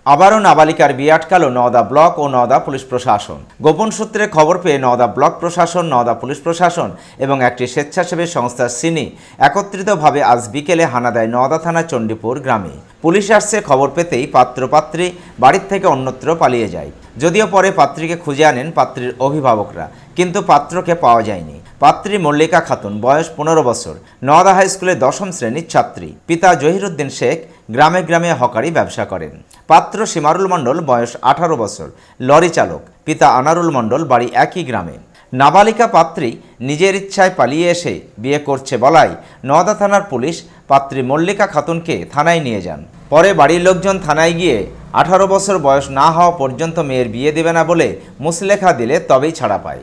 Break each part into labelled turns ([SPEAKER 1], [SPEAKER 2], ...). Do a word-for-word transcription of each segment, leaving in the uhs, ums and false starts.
[SPEAKER 1] আবারও নাবালিকার বিয়ে আটকাল নওদা ব্লক ও নওদা পুলিশ প্রশাসন। গোপন সূত্রে খবর পেয়ে নওদা ব্লক প্রশাসন, নওদা পুলিশ প্রশাসন এবং একটি স্বেচ্ছাসেবী সংস্থার সিনি একত্রিতভাবে আজ বিকেলে হানা দেয় নওদা থানা চণ্ডীপুর গ্রামে। পুলিশ আসছে খবর পেতেই পাত্রপাত্রী বাড়ির থেকে অন্যত্র পালিয়ে যায়। যদিও পরে পাত্রীকে খুঁজে আনেন পাত্রীর অভিভাবকরা, কিন্তু পাত্রকে পাওয়া যায়নি। পাত্রী মল্লিকা খাতুন, বয়স পনেরো বছর, নওদা হাই স্কুলের দশম শ্রেণীর ছাত্রী। পিতা জহিরুদ্দিন শেখ গ্রামে গ্রামে হকারি ব্যবসা করেন। পাত্র সীমারুল মণ্ডল, বয়স আঠারো বছর, লরি চালক। পিতা আনারুল মণ্ডল, বাড়ি একই গ্রামে। নাবালিকা পাত্রী নিজের ইচ্ছায় পালিয়ে এসে বিয়ে করছে বলায় নওদা থানার পুলিশ পাত্রী মল্লিকা খাতুনকে থানায় নিয়ে যান। পরে বাড়ির লোকজন থানায় গিয়ে আঠারো বছর বয়স না হওয়া পর্যন্ত মেয়ের বিয়ে দেবে না বলে মুচলেখা দিলে তবেই ছাড়া পায়।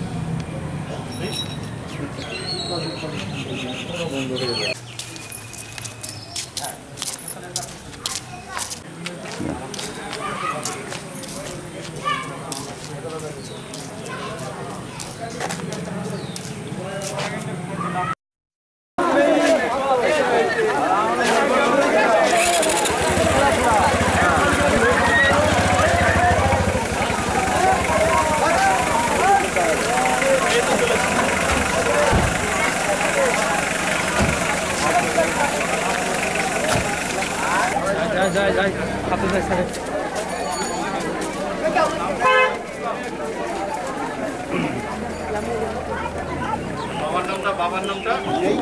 [SPEAKER 2] যাই যাই হাতে যাই স্যার। বাবার নামটা বাবার নামটা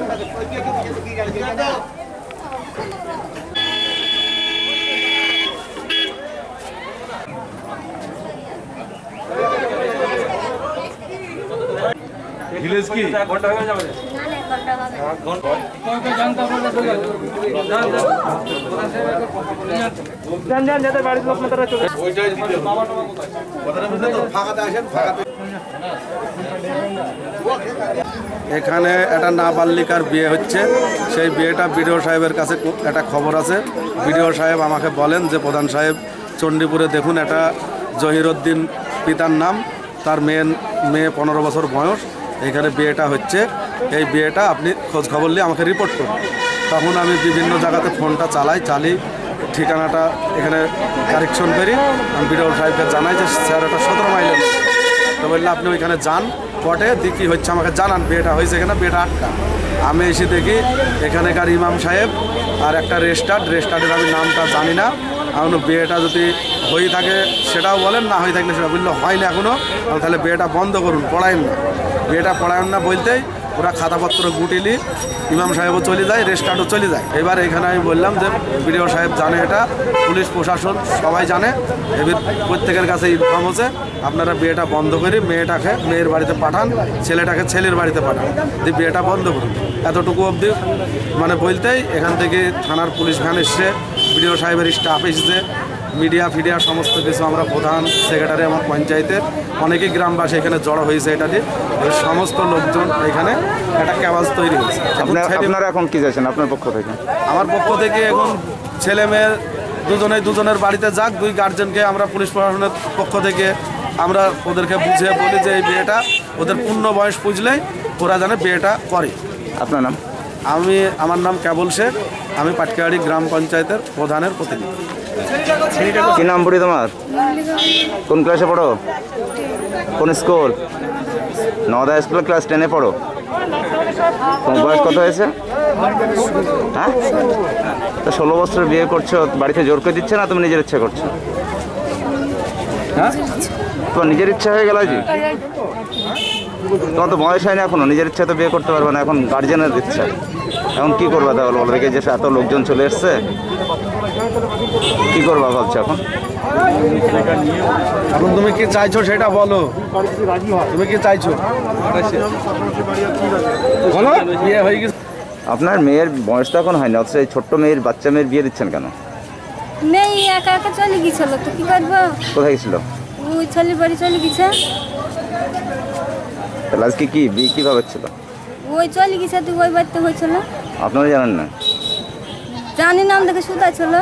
[SPEAKER 2] ভিলেজ কি ঘন্টা হয়ে যাবে না না ঘন্টা হবে কোনটা জানতে হবে না জান জান যেতে বাড়ির লোক মতরা চলে ওইটাই দিতে কথাটা বুঝলে তো ফাঁকাতে আসেন ফাঁকাতে।
[SPEAKER 3] এখানে একটা নাবালিকার বিয়ে হচ্ছে, সেই বিয়েটা বিডিও সাহেবের কাছে একটা খবর আছে। বিডিও সাহেব আমাকে বলেন যে প্রধান সাহেব চণ্ডীপুরে দেখুন, একটা জহিরুদ্দিন পিতার নাম, তার মেয়ে মেয়ে পনেরো বছর বয়স, এখানে বিয়েটা হচ্ছে, এই বিয়েটা আপনি খোঁজ খবর নিয়ে আমাকে রিপোর্ট করুন। তখন আমি বিভিন্ন জায়গাতে ফোনটা চালাই চালি ঠিকানাটা এখানে কারেকশন করি। আমি বিডিও সাহেবকে জানাই যে স্যার এটা সতেরো মাইলের, তো বললে আপনি ওইখানে যান পটে দেখি হচ্ছে আমাকে জানান বিয়েটা হয়েছে এখানে, বিয়েটা আটটা। আমি এসে দেখি এখানেকার ইমাম সাহেব আর একটা রেস্টার্ট রেস্টার্টের আমি নামটা জানি না। এখনও বিয়েটা যদি হয়ে থাকে সেটাও বলেন, না হয়ে থাকলে সেটা বললে হয় না এখনও, তাহলে বিয়েটা বন্ধ করুন, পড়ায়েন না, বিয়েটা পড়ায়েন না বলতেই ওরা খাতাপত্র গুটিলি ইমাম সাহেবও চলে যায়, রেস্টার্টও চলে যায়। এবার এখানে আমি বললাম যে বিডিও সাহেব জানে, এটা পুলিশ প্রশাসন সবাই জানে, এবার প্রত্যেকের কাছে ইনফর্ম হচ্ছে, আপনারা বিয়েটা বন্ধ করে মেয়েটাকে মেয়ের বাড়িতে পাঠান, ছেলেটাকে ছেলের বাড়িতে পাঠান, দিয়ে বিয়েটা বন্ধ করুন। এতটুকু অবধি মানে বলতেই এখান থেকে থানার পুলিশ ভ্যান এসছে, বিডিও সাহেবের স্টাফ এসেছে, মিডিয়া ফিডিয়া সমস্ত কিছু, আমরা প্রধান সেক্রেটারি আমার পঞ্চায়েতের অনেকেই গ্রামবাসী এখানে জড়ো হয়েছে। এটা দিয়ে সমস্ত লোকজন এখানে একটা ক্যাবাজ তৈরি হয়েছে।
[SPEAKER 4] আপনারা এখন কি চাইছেন আপনার পক্ষ থেকে?
[SPEAKER 3] আমার পক্ষ থেকে এখন ছেলে মেয়ের দুজনে দুজনের বাড়িতে যাক, দুই গার্জেনকে আমরা পুলিশ প্রশাসনের পক্ষ থেকে আমরা ওদেরকে বুঝিয়ে বলি যে এই বিয়েটা ওদের পূর্ণ বয়স পুজলেই ওরা যেন বিয়েটা করে।
[SPEAKER 4] আপনার নাম?
[SPEAKER 3] আমি আমার নাম কেবল শেখ, আমি পাটকাহাড়ি গ্রাম পঞ্চায়েতের প্রধানের প্রতিনিধি।
[SPEAKER 4] কি নাম পড়ি তোমার? কোন ক্লাসে পড়ো? কোন স্কুল? নওদা স্কুলের ক্লাস টেনে পড়ো। তোমার বয়স কত হয়েছে? হ্যাঁ, তো ষোলো বছর বিয়ে করছো, বাড়িতে জোর করে দিচ্ছে না তুমি নিজের ইচ্ছা করছো? হ্যাঁ, তোমার নিজের ইচ্ছা হয়ে গেল জি? তোমার তো বয়স হয়নি এখনো, নিজের ইচ্ছা তো বিয়ে করতে পারবে না, এখন গার্জেনের ইচ্ছা। এখন কি করবা তাহলে বলো দেখে, যে এত লোকজন চলে এসছে, কি করবা ভাবছো এখন?
[SPEAKER 3] এখন তুমি কি চাইছো সেটা বলো, তুমি কি চাইছো বলো। বিয়ে হয়ে গেছে,
[SPEAKER 4] আপনার মেয়ের বয়স তো এখন হয়নি, অথচ এই ছোট্ট মেয়ের বাচ্চা মেয়ের বিয়ে দিচ্ছেন কেন?
[SPEAKER 5] মেয়ে একা একা চলে গেছিল, তো কি করবো?
[SPEAKER 4] কোথায় গেছিল?
[SPEAKER 5] ওই ছেলে বাড়ি চলে গেছে।
[SPEAKER 4] তাহলে আজকে কি বিয়ে কীভাবে হচ্ছিল?
[SPEAKER 5] ওই চলে গেছে, তুই ওই বাড়িতে হয়েছিল।
[SPEAKER 4] আপনারা জানেন না?
[SPEAKER 5] জানি না, আমাদেরকে শুধু ছিল।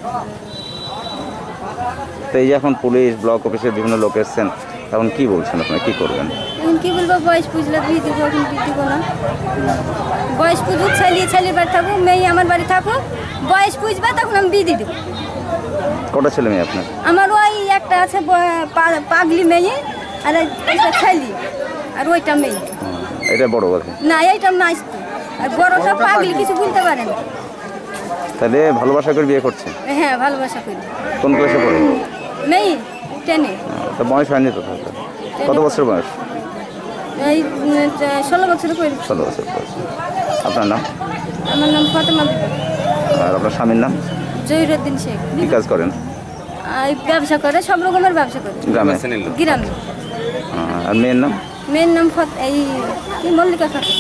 [SPEAKER 4] তো এই যে এখন পুলিশ ব্লক অফিসের বিভিন্ন লোক এসছেন, এখন কি বলছেন আপনারা, কি করবেন?
[SPEAKER 5] এখন কি বলবো, বয়স পুজলে বিয়ে দিব, এখন বিয়ে দিব না। বয়স পুজুক, ছেলে ছেলে বাড়ি থাকুক, মেয়ে আমার বাড়ি থাকুক, বয়স পুজবে তখন আমি বিয়ে দিয়ে দেবো।
[SPEAKER 4] কটা ছেলে মেয়ে আপনার?
[SPEAKER 5] আমার ওই একটা আছে ব- পা- পাগলি মেয়ে, আর এই- একটা ছেলে, আর ওইটা মেয়ে।
[SPEAKER 4] এটা বড় কথা।
[SPEAKER 5] না এইটা নাইস তো, আর বড়টা পাগলি, কিছু বলতে পারে না।
[SPEAKER 4] তাহলে ভালোবাসা করে বিয়ে করছে?
[SPEAKER 5] হ্যাঁ ভালোবাসা করি।
[SPEAKER 4] কোন ক্লাসে পড়ে?
[SPEAKER 5] মেয়ে টেনে।
[SPEAKER 4] তা বয়স হয়নি তো তাহলে? কত বছর বয়স?
[SPEAKER 5] এই উম, ষোলো বছর করি।
[SPEAKER 4] ষোলো বছর বয়স। আপনার নাম?
[SPEAKER 5] আমার নাম ফাতেমা বিবি।
[SPEAKER 4] আর আপনার স্বামীর নাম?
[SPEAKER 5] জহিরুদ্দিন শেখ।
[SPEAKER 4] কী কাজ করেন?
[SPEAKER 5] এই ব্যবসা করে, সব রকমের ব্যবসা করে
[SPEAKER 4] গ্রামে?
[SPEAKER 5] গ্রামে।
[SPEAKER 4] আহ, আর মেয়ের নাম?
[SPEAKER 5] মেয়ের নাম ফত এই কি মল্লিকা খাতুন।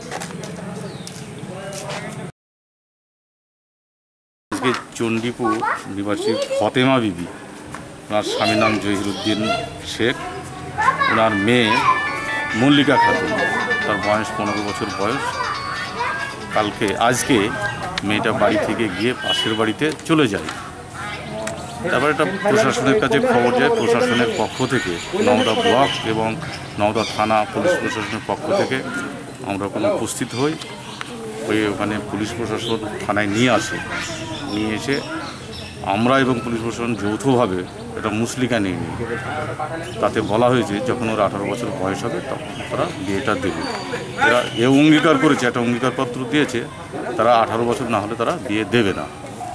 [SPEAKER 6] আজকে চণ্ডীপুর নিবাসী ফতেমা বিবি, ওনার স্বামীর নাম জহিরুদ্দিন শেখ, ওনার মেয়ে মল্লিকা খাতুন, তার বয়স পনেরো বছর বয়স। কালকে আজকে মেয়েটা বাড়ি থেকে গিয়ে পাশের বাড়িতে চলে যায়। তারপরে একটা প্রশাসনের কাছে খবর যায়, প্রশাসনের পক্ষ থেকে নওদা ব্লক এবং নওদা থানা পুলিশ প্রশাসনের পক্ষ থেকে আমরা ওখানে উপস্থিত হই, হয়ে ওখানে পুলিশ প্রশাসন থানায় নিয়ে আসে। নিয়ে এসে আমরা এবং পুলিশ প্রশাসন যৌথভাবে একটা মুসলিকা নিয়ে নিই। তাতে বলা হয়েছে যখন ওর আঠারো বছর বয়স হবে তখন তারা বিয়েটা দেবে। এরা এ অঙ্গীকার করেছে, একটা অঙ্গীকারপত্র দিয়েছে, তারা আঠারো বছর না হলে তারা বিয়ে দেবে না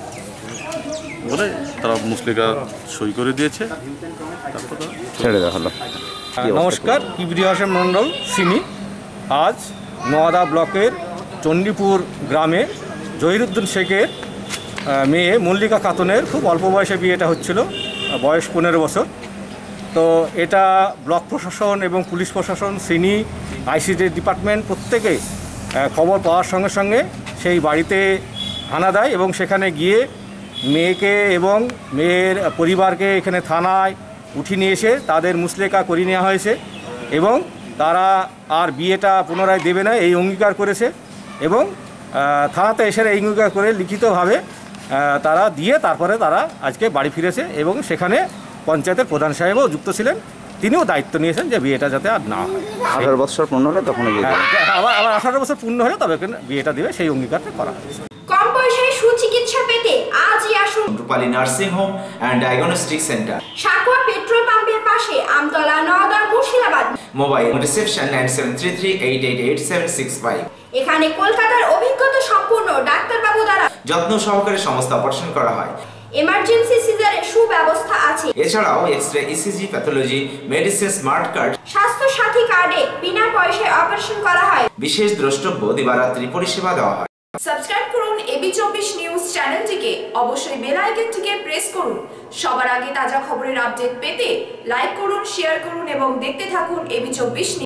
[SPEAKER 6] বলে তারা মুসলিকা সই করে দিয়েছে। তারপর তারা
[SPEAKER 4] ছেড়ে দেওয়া হলো।
[SPEAKER 7] নমস্কার, কিবরিয়া হোসেন মণ্ডল সিনি। আজ নোয়াদা ব্লকের চণ্ডীপুর গ্রামে জহিরুদ্দিন শেখের আহ, মেয়ে মল্লিকা খাতুনের খুব অল্প বয়সে বিয়েটা হচ্ছিল, বয়স পনেরো বছর। তো এটা ব্লক প্রশাসন এবং পুলিশ প্রশাসন, সিনি, আইসিডি ডিপার্টমেন্ট প্রত্যেকে আহ, খবর পাওয়ার সঙ্গে সঙ্গে সেই বাড়িতে হানা দেয় এবং সেখানে গিয়ে মেয়েকে এবং মেয়ের পরিবারকে এখানে থানায় উঠিয়ে নিয়ে এসে তাদের মুসলেকা করিয়ে নেওয়া হয়েছে এবং তারা আর বিয়েটা পুনরায় দেবে না এই অঙ্গীকার করেছে এবং আহ, থানাতে এসে এই অঙ্গীকার করে লিখিতভাবে আহ, তারা দিয়ে তারপরে তারা আজকে বাড়ি ফিরেছে এবং সেখানে পঞ্চায়েতের প্রধান সাহেবও যুক্ত ছিলেন, তিনিও দায়িত্ব নিয়েছেন যে বিয়েটা যাতে আর না হয়।
[SPEAKER 4] আঠারো বছর পূর্ণ হলে তখন বিয়ে দেবে।
[SPEAKER 7] হ্যাঁ, আবার আবার আঠারো বছর পূর্ণ হলে তবে বিয়েটা দেবে, সেই অঙ্গীকারটা করা হয়েছে।
[SPEAKER 8] কম পয়সায় সুচিকিৎসা পেতে আজই আসুন
[SPEAKER 1] Rupali nursing home and diagnostic centre,
[SPEAKER 8] Sakua petrol পাম্পের পাশে, Amtala, Nowda, Murshidabad.
[SPEAKER 1] Mobile reception nine seven three three eight eight eight seven six five.
[SPEAKER 8] এখানে কলকাতার অভিজ্ঞতা সম্পন্ন ডাক্তারবাবু দ্বারা
[SPEAKER 1] যত্ন সহকারে সমস্ত অপারেশন করা হয়।
[SPEAKER 8] এমার্জেন্সি সিজারের সুব্যবস্থা আছে।
[SPEAKER 1] এছাড়াও x ray, ECG, pathology, medicine, smart card,
[SPEAKER 8] Swasthya Sathi কার্ডে বিনা পয়সায় অপারেশন করা হয়।
[SPEAKER 1] বিশেষ দ্রষ্টব্য দিবারাত্রি পরিষেবা দেওয়া হয়।
[SPEAKER 8] সাবস্ক্রাইব করুন এবি চব্বিশ নিউজ চ্যানেলটিকে, অবশ্যই বেল আইকনটিকে প্রেস করুন। সবার আগে তাজা খবরের আপডেট পেতে লাইক করুন, শেয়ার করুন এবং দেখতে থাকুন এবি চব্বিশ।